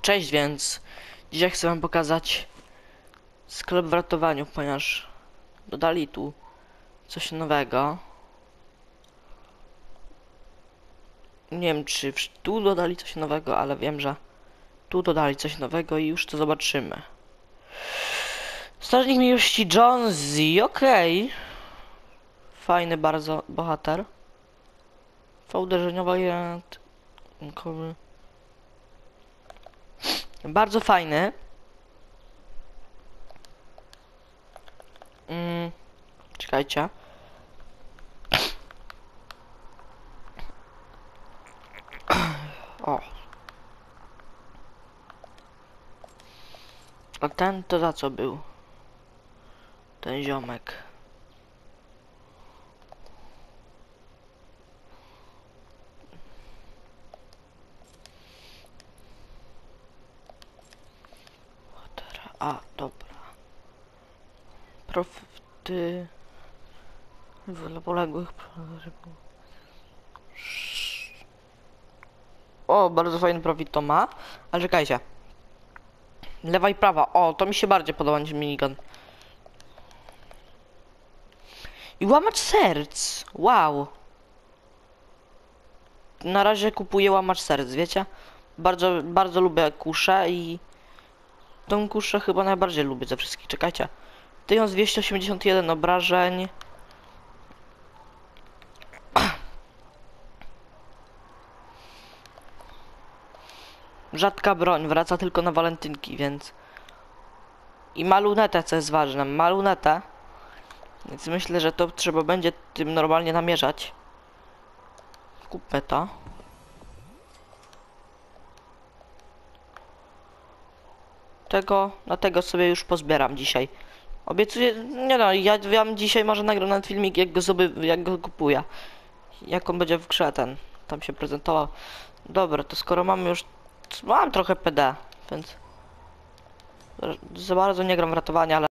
Cześć, więc dzisiaj chcę wam pokazać sklep w ratowaniu, ponieważ dodali tu coś nowego. Nie wiem, czy tu dodali coś nowego, ale wiem, że tu dodali coś nowego i już to zobaczymy. Strażnik miłości Jonesy, okej. Fajny bardzo bohater. Uderzeniowa jest... Bardzo fajny. Czekajcie. O. A ten to za co był? Ten ziomek. A, dobra. Profity... Dla poległych... O, bardzo fajny profit to ma. Ale czekajcie. Lewa i prawa. O, to mi się bardziej podoba niż minigun. I łamacz serc. Wow. Na razie kupuję łamacz serc, wiecie? Bardzo lubię kuszę i... Tą kuszę chyba najbardziej lubię ze wszystkich. Czekajcie. 1281 obrażeń. Rzadka broń, wraca tylko na walentynki, więc... I ma lunetę, co jest ważne. Ma lunetę. Więc myślę, że to trzeba będzie tym normalnie namierzać. Kupmy to. Na tego sobie już pozbieram dzisiaj. Obiecuję, nie no, ja wam dzisiaj może nagram nawet filmik, jak go kupuję. Jak on będzie w grze tam się prezentował. Dobra, to skoro mamy już... Mam trochę PD, więc... Za bardzo nie gram w ratowanie, ale...